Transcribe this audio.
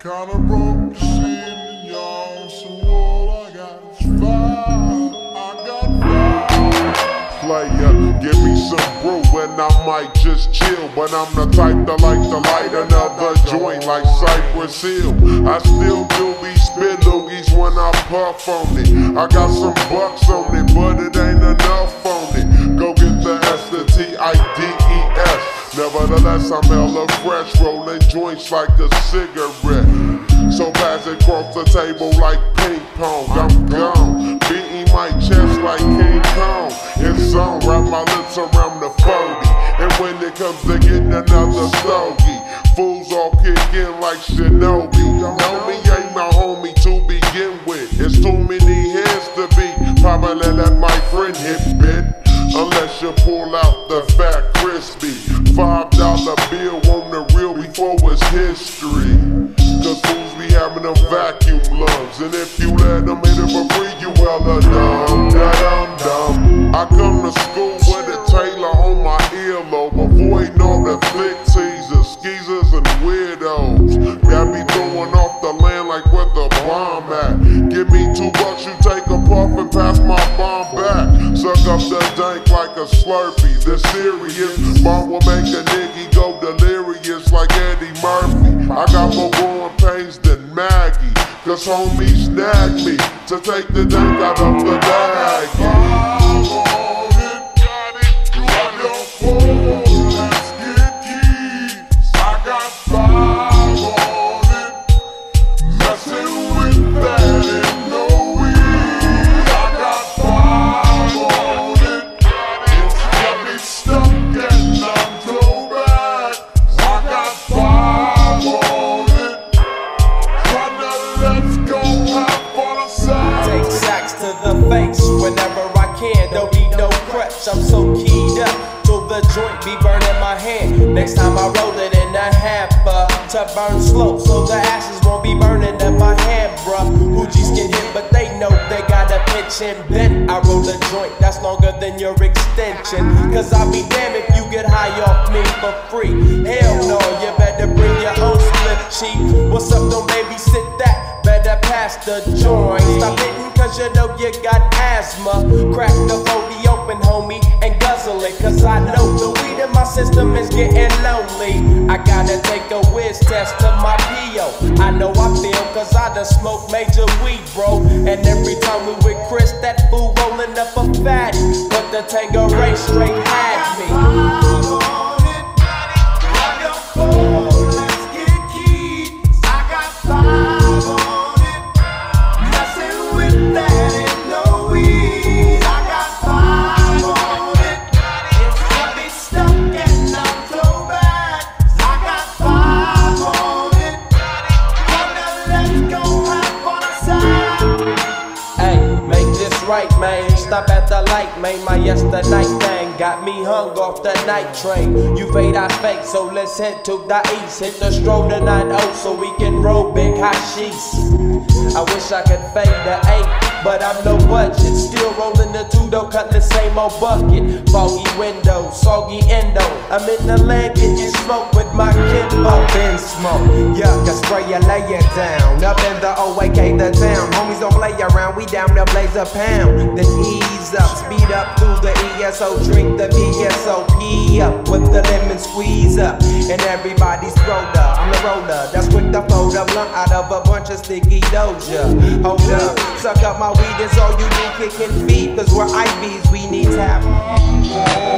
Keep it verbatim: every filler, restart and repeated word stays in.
Kinda broke this evening, y'all, so all I got is fire. I got fire. Player, give me some brew and I might just chill, but I'm the type that like to light another joint like Cypress Hill. I still do be spit loogies when I puff on it. I got some bucks on it, but it ain't enough on it. Go get the S, the T I D E S. Nevertheless, I'm hella fresh, rolling joints like a cigarette. So pass it across the table like ping pong. I'm gone, beating my chest like King Kong. It's on, wrap my lips around the forty. And when it comes to getting another stogie, fools all kick in like Shinobi. Homie ain't my homie to begin with. It's too many heads to be. Probably let my friend hit bit. Unless you pull out the fat crispy five dollar bill on the real before it's history. Cause fools be having them vacuum lungs, and if you let them hit it for free, you hella dumb, da-dum dum. I come to school with a Taylor on my earlobe, avoiding all the flick teasers, skeezers, and weirdos that be throwing off the land like where the bomb at. Give me two bucks, you take a puff and pass my bomb back. Suck up the dank like a Slurpee. The serious bomb will make a nigga go delirious like Eddie Murphy. I got more growing pains than Maggie, cause homie snagged me to take the dank out of the bag. Whenever I can, don't need no crutch. I'm so keyed up till the joint be burning my hand. Next time I roll it in a hamper to burn slow, so the ashes won't be burning in my hand, bruh. Hoogies get hit, but they know they got a pitch and bent. I roll a joint that's longer than your extension, cause I'll be damned if you get high off me for free. Hell no, you better bring your own split cheek. What's up, don't babysit that? Better pass the joint. Stop hitting cause you know you got asthma. Crack the forty open, homie, and guzzle it, cause I know the weed in my system is getting lonely. I gotta take a whiz test to my P O. I know I feel cause I done smoked major weed, bro. And every time we with Chris, that fool rolling up a fatty. But the Tanqueray straight had me. Right, man, stop at the light, man. My yesterday thing got me hung off the night train. You fade, I fake, so let's head to the east. Hit the stroll to nine oh so we can roll big hot sheets. I wish I could fade the eight, but I'm no budget. Still rolling the two though, cut the same old bucket. Foggy window, soggy endo. I'm in the land getting smoke with my Kimbo. Up in smoke, yuck, I spray you, lay it down. Up in the O A K, the town. Homies don't play around, we down to blaze a pound. Then ease up, speed up through the E S O. Drink the P S O P up with the lemon squeeze up. And everybody's roller, I'm the roller. That's quick to fold a blunt out of a bunch of sticky doja. Hold up, suck up my weed, it's all you need, kicking feet. Cause we're I Bs, we need tap.